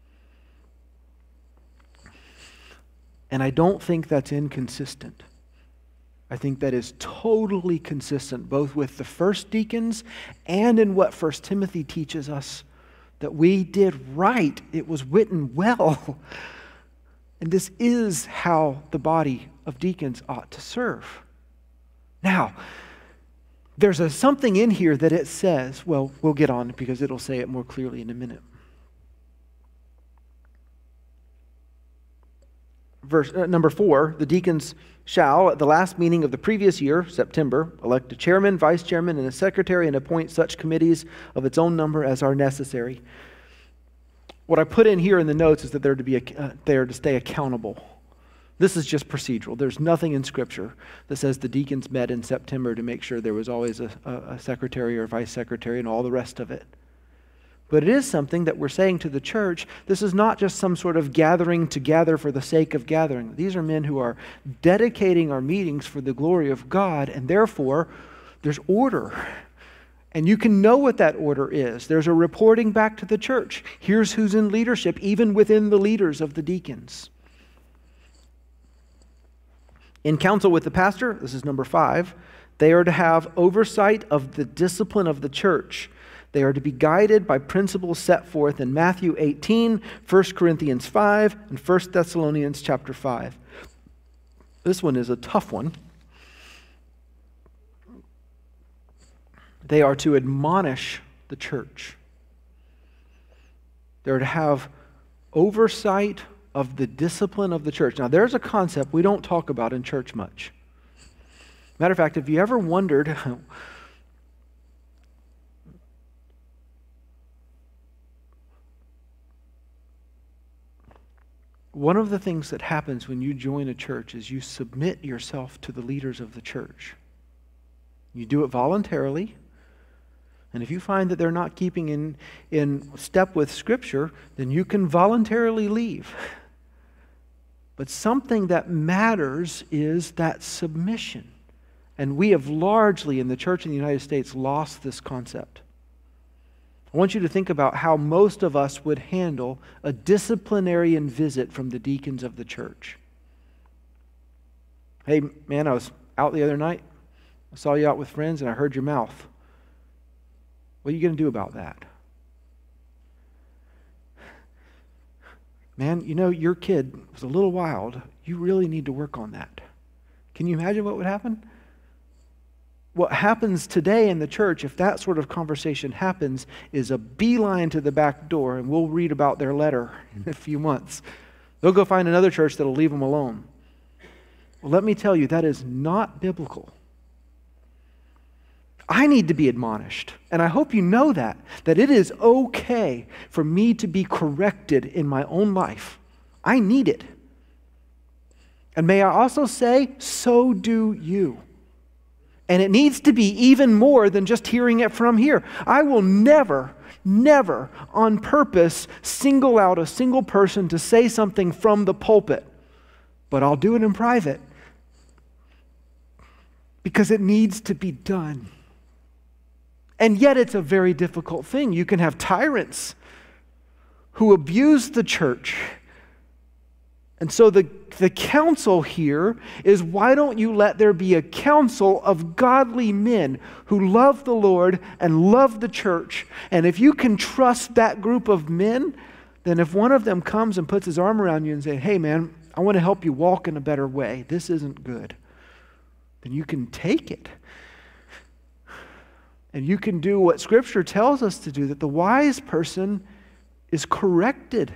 And I don't think that's inconsistent. I think that is totally consistent both with the first deacons and in what 1 Timothy teaches us, that we did right. It was written well. And this is how the body of deacons ought to serve. Now, there's something in here that it says, well, we'll get on because it'll say it more clearly in a minute. Verse number 4, the deacons shall, at the last meeting of the previous year, September, elect a chairman, vice chairman, and a secretary, and appoint such committees of its own number as are necessary. What I put in here in the notes is that they are to stay accountable. This is just procedural. There's nothing in Scripture that says the deacons met in September to make sure there was always a secretary or a vice secretary and all the rest of it. But it is something that we're saying to the church. This is not just some sort of gathering to gather for the sake of gathering. These are men who are dedicating our meetings for the glory of God, and therefore there's order. And you can know what that order is. There's a reporting back to the church. Here's who's in leadership, even within the leaders of the deacons. In counsel with the pastor, this is number 5, they are to have oversight of the discipline of the church. They are to be guided by principles set forth in Matthew 18, 1 Corinthians 5, and 1 Thessalonians chapter 5. This one is a tough one. They are to admonish the church. They're to have oversight of the discipline of the church. Now, there's a concept we don't talk about in church much. Matter of fact, have you ever wondered one of the things that happens when you join a church is you submit yourself to the leaders of the church. You do it voluntarily. And if you find that they're not keeping in step with Scripture, then you can voluntarily leave. But something that matters is that submission. And we have largely, in the church in the United States, lost this concept. I want you to think about how most of us would handle a disciplinarian visit from the deacons of the church. Hey, man, I was out the other night. I saw you out with friends and I heard your mouth. What are you going to do about that? Man, you know, your kid was a little wild. You really need to work on that. Can you imagine what would happen? What happens today in the church, if that sort of conversation happens, is a beeline to the back door, and we'll read about their letter in a few months. They'll go find another church that'll leave them alone. Well, let me tell you, that is not biblical. I need to be admonished, and I hope you know that it is okay for me to be corrected in my own life. I need it. And may I also say, so do you. And it needs to be even more than just hearing it from here. I will never on purpose single out a single person to say something from the pulpit, but I'll do it in private because it needs to be done. And yet it's a very difficult thing. You can have tyrants who abuse the church. And so the counsel here is, why don't you let there be a council of godly men who love the Lord and love the church? And if you can trust that group of men, then if one of them comes and puts his arm around you and says, hey man, I want to help you walk in a better way. This isn't good. Then you can take it. And you can do what Scripture tells us to do, that the wise person is corrected.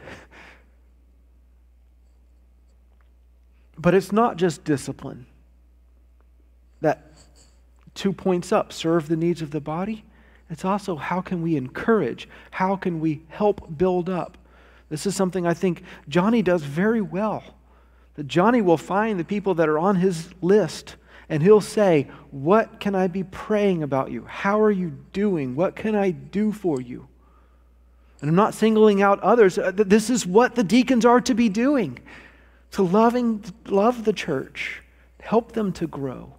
But it's not just discipline. That 2 points up, serve the needs of the body. It's also how can we encourage? How can we help build up? This is something I think Johnny does very well. That Johnny will find the people that are on his list and he'll say, what can I be praying about you? How are you doing? What can I do for you? And I'm not singling out others. This is what the deacons are to be doing. To love the church, help them to grow.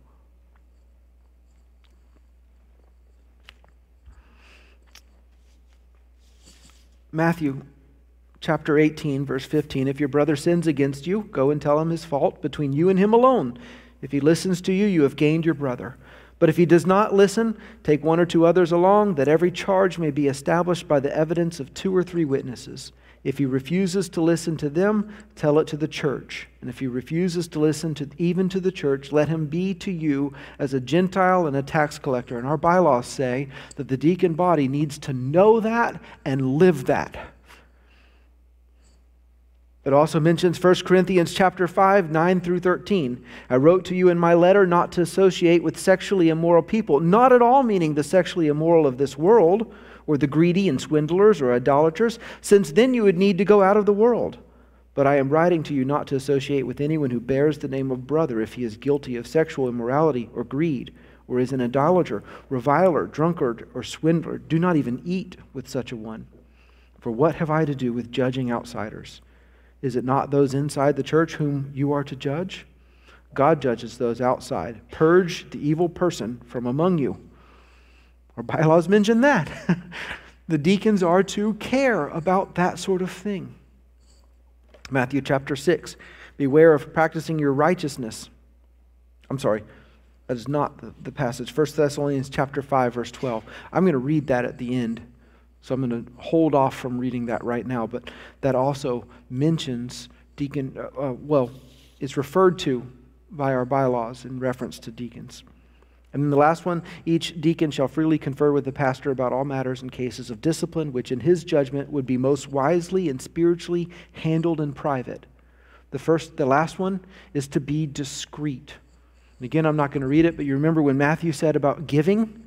Matthew chapter 18, verse 15. If your brother sins against you, go and tell him his fault between you and him alone. If he listens to you, you have gained your brother. But if he does not listen, take 1 or 2 others along, that every charge may be established by the evidence of 2 or 3 witnesses. If he refuses to listen to them, tell it to the church. And if he refuses to listen even to the church, let him be to you as a Gentile and a tax collector. And our bylaws say that the deacon body needs to know that and live that. It also mentions 1 Corinthians chapter 5, 9 through 13. I wrote to you in my letter not to associate with sexually immoral people, not at all meaning the sexually immoral of this world, or the greedy and swindlers or idolaters, since then you would need to go out of the world. But I am writing to you not to associate with anyone who bears the name of brother if he is guilty of sexual immorality or greed, or is an idolater, reviler, drunkard, or swindler. Do not even eat with such a one. For what have I to do with judging outsiders? Is it not those inside the church whom you are to judge? God judges those outside. Purge the evil person from among you. Our bylaws mention that. The deacons are to care about that sort of thing. Matthew chapter 6. Beware of practicing your righteousness. I'm sorry, that is not the passage. 1 Thessalonians chapter 5, verse 12. I'm going to read that at the end. So I'm going to hold off from reading that right now. But that also mentions deacon, it's referred to by our bylaws in reference to deacons. And then the last one, each deacon shall freely confer with the pastor about all matters and cases of discipline, which in his judgment would be most wisely and spiritually handled in private. The last one is to be discreet. And again, I'm not going to read it, but you remember when Matthew said about giving?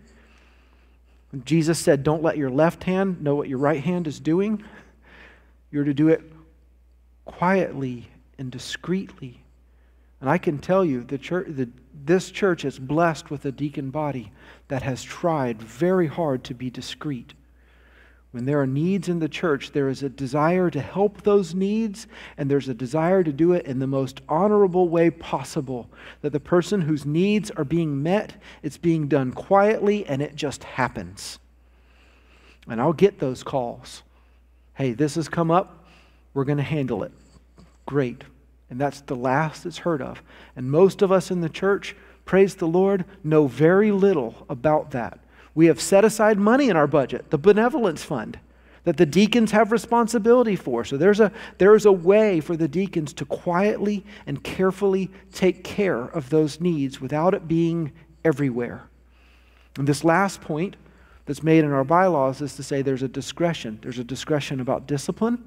Jesus said, don't let your left hand know what your right hand is doing. You're to do it quietly and discreetly. And I can tell you, this church is blessed with a deacon body that has tried very hard to be discreet. When there are needs in the church, there is a desire to help those needs, and there's a desire to do it in the most honorable way possible. That the person whose needs are being met, it's being done quietly, and it just happens. And I'll get those calls. Hey, this has come up. We're going to handle it. Great. And that's the last it's heard of. And most of us in the church, praise the Lord, know very little about that. We have set aside money in our budget, the benevolence fund, that the deacons have responsibility for. So there is a way for the deacons to quietly and carefully take care of those needs without it being everywhere. And this last point that's made in our bylaws is to say there's a discretion. There's a discretion about discipline.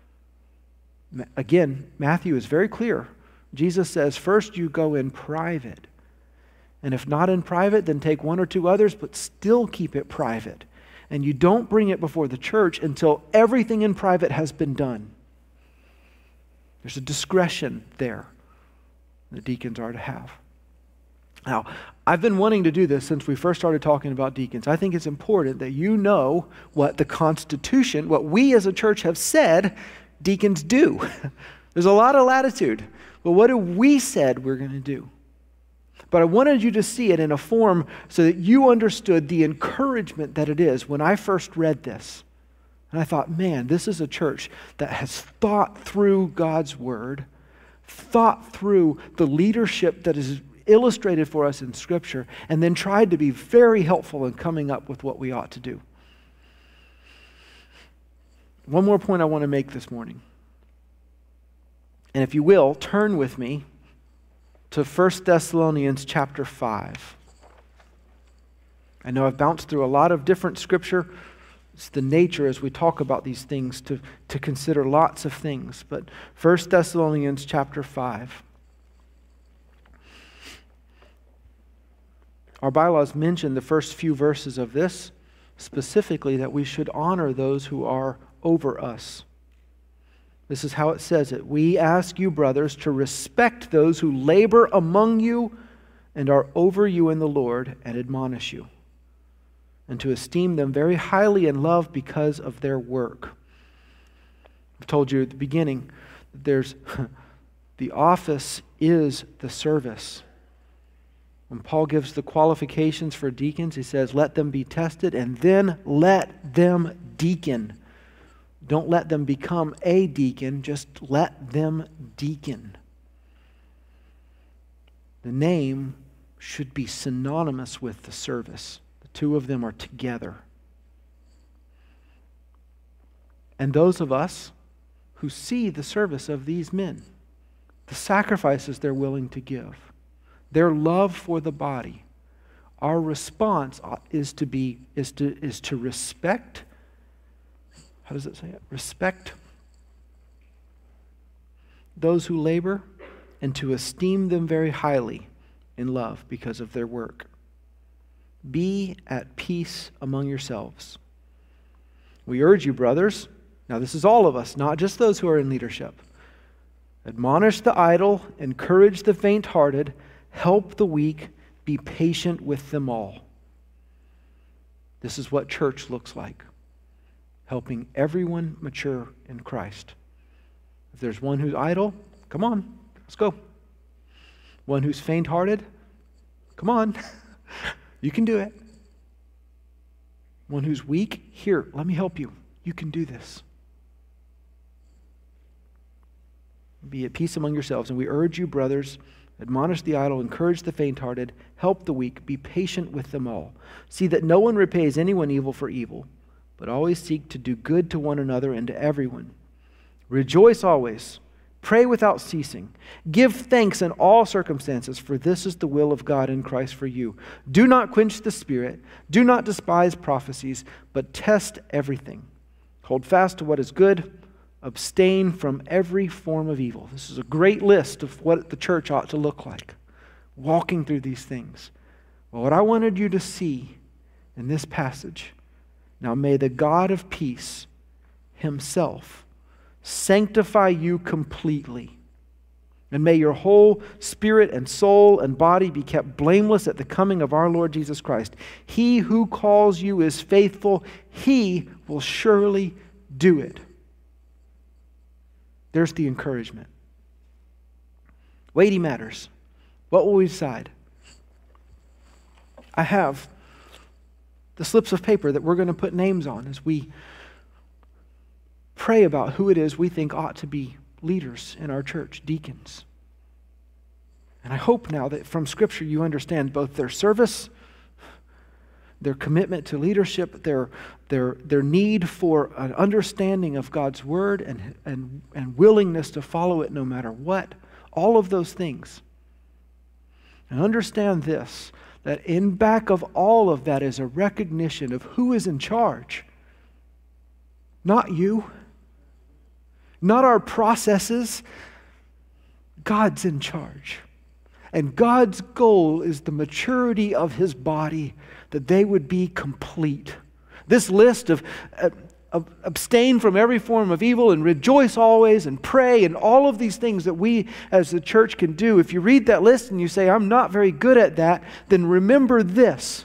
Again, Matthew is very clear. Jesus says, first you go in private. And if not in private, then take 1 or 2 others, but still keep it private. And you don't bring it before the church until everything in private has been done. There's a discretion there the deacons are to have. Now, I've been wanting to do this since we first started talking about deacons. I think it's important that you know what the Constitution, what we as a church have said deacons do. There's a lot of latitude. But what have we said we're going to do? But I wanted you to see it in a form so that you understood the encouragement that it is when I first read this. And I thought, man, this is a church that has thought through God's Word, thought through the leadership that is illustrated for us in Scripture, and then tried to be very helpful in coming up with what we ought to do. One more point I want to make this morning. And if you will, turn with me to 1 Thessalonians chapter 5. I know I've bounced through a lot of different scripture It's the nature as we talk about these things to consider lots of things. But 1 Thessalonians chapter 5. Our bylaws mention the first few verses of this, specifically that we should honor those who are over us. This is how it says it. We ask you, brothers, to respect those who labor among you and are over you in the Lord and admonish you, and to esteem them very highly in love because of their work. I've told you at the beginning that there's the office is the service. When Paul gives the qualifications for deacons, he says, let them be tested and then let them deacon. Don't let them become a deacon, just let them deacon. The name should be synonymous with the service. The two of them are together. And those of us who see the service of these men, the sacrifices they're willing to give, their love for the body, our response is to respect. How does it say it? Respect those who labor and to esteem them very highly in love because of their work. Be at peace among yourselves. We urge you, brothers, now this is all of us, not just those who are in leadership. Admonish the idle, encourage the faint-hearted, help the weak, be patient with them all. This is what church looks like. Helping everyone mature in Christ. If there's one who's idle, come on, let's go. One who's faint-hearted, come on, you can do it. One who's weak, here, let me help you. You can do this. Be at peace among yourselves, and we urge you, brothers, admonish the idle, encourage the faint-hearted, help the weak, be patient with them all. See that no one repays anyone evil for evil, but always seek to do good to one another and to everyone. Rejoice always. Pray without ceasing. Give thanks in all circumstances, for this is the will of God in Christ for you. Do not quench the Spirit. Do not despise prophecies, but test everything. Hold fast to what is good. Abstain from every form of evil. This is a great list of what the church ought to look like. Walking through these things. Well, what I wanted you to see in this passage, now may the God of peace Himself sanctify you completely. And may your whole spirit and soul and body be kept blameless at the coming of our Lord Jesus Christ. He who calls you is faithful. He will surely do it. There's the encouragement. Weighty matters. What will we decide? I have the slips of paper that we're going to put names on as we pray about who it is we think ought to be leaders in our church, deacons. And I hope now that from Scripture you understand both their service, their commitment to leadership, their need for an understanding of God's Word and willingness to follow it no matter what. All of those things. And understand this, that in back of all of that is a recognition of who is in charge. Not you. Not our processes. God's in charge. And God's goal is the maturity of His body, that they would be complete. This list of abstain from every form of evil and rejoice always and pray and all of these things that we as the church can do. If you read that list and you say, I'm not very good at that, then remember this.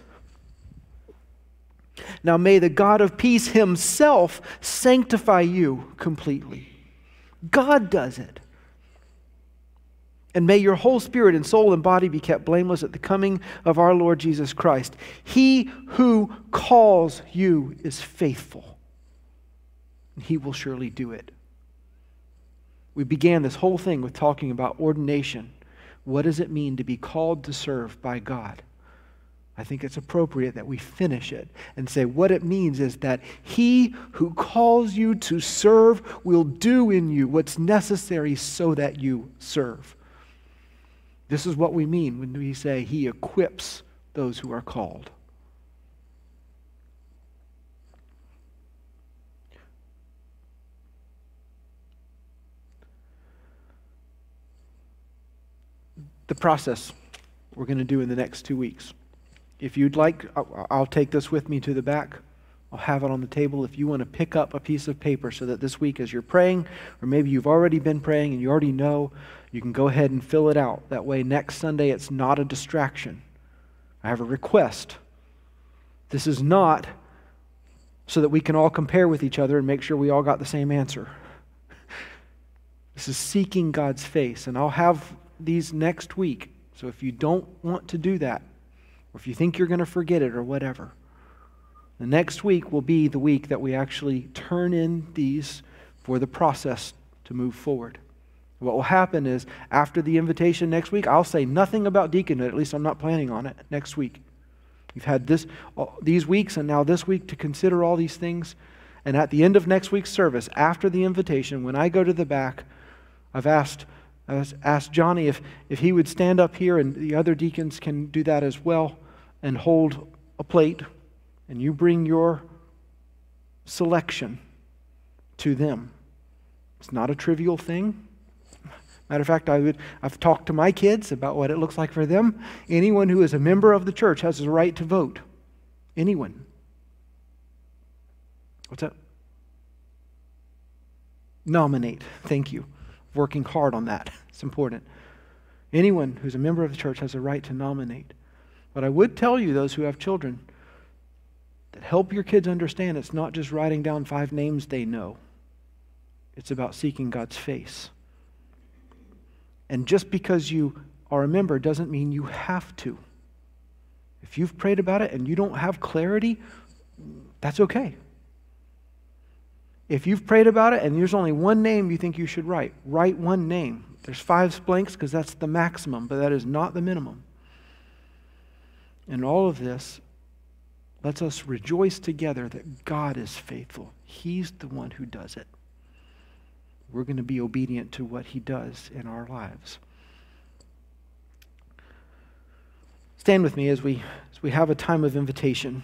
Now may the God of peace Himself sanctify you completely. God does it. And may your whole spirit and soul and body be kept blameless at the coming of our Lord Jesus Christ. He who calls you is faithful. And He will surely do it. We began this whole thing with talking about ordination. What does it mean to be called to serve by God? I think it's appropriate that we finish it and say what it means is that He who calls you to serve will do in you what's necessary so that you serve. This is what we mean when we say He equips those who are called. the process we're going to do in the next 2 weeks. If you'd like, I'll take this with me to the back. I'll have it on the table. If you want to pick up a piece of paper so that this week as you're praying, or maybe you've already been praying and you already know, you can go ahead and fill it out. That way next Sunday it's not a distraction. I have a request. This is not so that we can all compare with each other and make sure we all got the same answer. This is seeking God's face, and I'll have these next week. So if you don't want to do that, or if you think you're going to forget it or whatever, the next week will be the week that we actually turn in these for the process to move forward. What will happen is, after the invitation next week, I'll say nothing about deaconhood. At least I'm not planning on it next week. You've had these weeks and now this week to consider all these things. And at the end of next week's service, after the invitation, when I go to the back, I've asked Johnny if he would stand up here, and the other deacons can do that as well, and hold a plate, and you bring your selection to them. It's not a trivial thing. Matter of fact, I've talked to my kids about what it looks like for them. Anyone who is a member of the church has the right to vote. Anyone. What's that? Nominate. Thank you. Working hard on that. It's important. Anyone who's a member of the church has a right to nominate. But I would tell you, those who have children, that help your kids understand it's not just writing down 5 names they know. It's about seeking God's face. And just because you are a member doesn't mean you have to. If you've prayed about it and you don't have clarity, that's okay. If you've prayed about it and there's only one name you think you should write one name. There's 5 blanks because that's the maximum, but that is not the minimum. And all of this lets us rejoice together that God is faithful. He's the one who does it. We're going to be obedient to what He does in our lives. Stand with me as we have a time of invitation.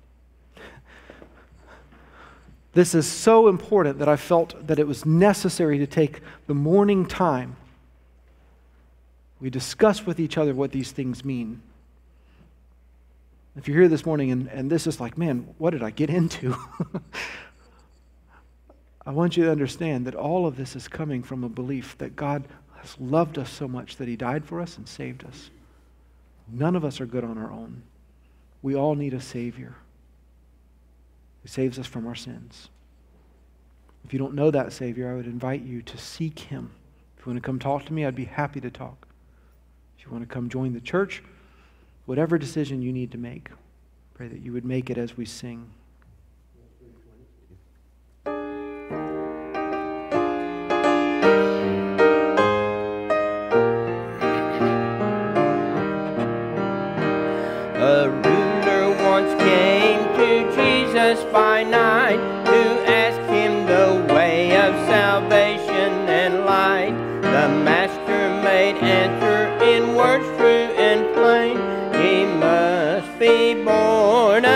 This is so important that I felt that it was necessary to take the morning time. We discuss with each other what these things mean. If you're here this morning and this is like, man, what did I get into? I want you to understand that all of this is coming from a belief that God has loved us so much that He died for us and saved us. None of us are good on our own. We all need a Savior who saves us from our sins. If you don't know that Savior, I would invite you to seek Him. If you want to come talk to me, I'd be happy to talk. If you want to come join the church, whatever decision you need to make, pray that you would make it as we sing. A ruler once came to Jesus by night to ask Him the way of salvation and light. The Master made answer in words true and plain. Ye must be born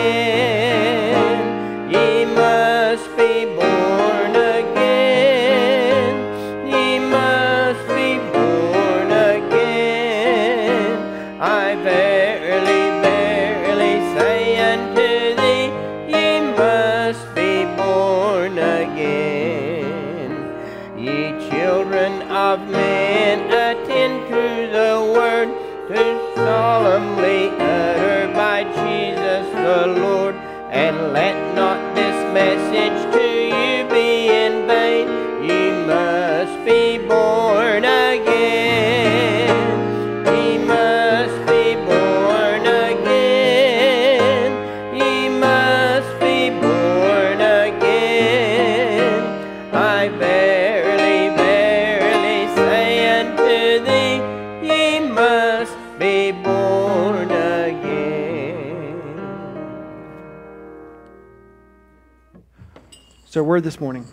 again. Ye must be born again. Ye must be born again. I verily say unto thee, ye must be born again. Ye children of men, attend to the word to solemnly uttered by Jesus the Lord, and let not this message to you be in vain. Ye must be born again. Ye must be born again. Ye must be born again. I verily say unto thee, ye must be born again. So our word this morning.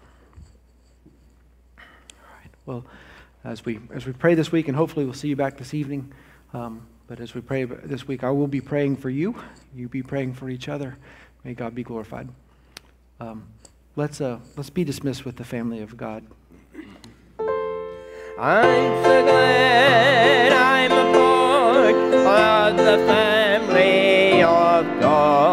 All right. Well, as we pray this week, and hopefully we'll see you back this evening. But as we pray this week, I will be praying for you. You be praying for each other. May God be glorified. Let's be dismissed with the family of God. I'm so glad I'm a part of the family of God.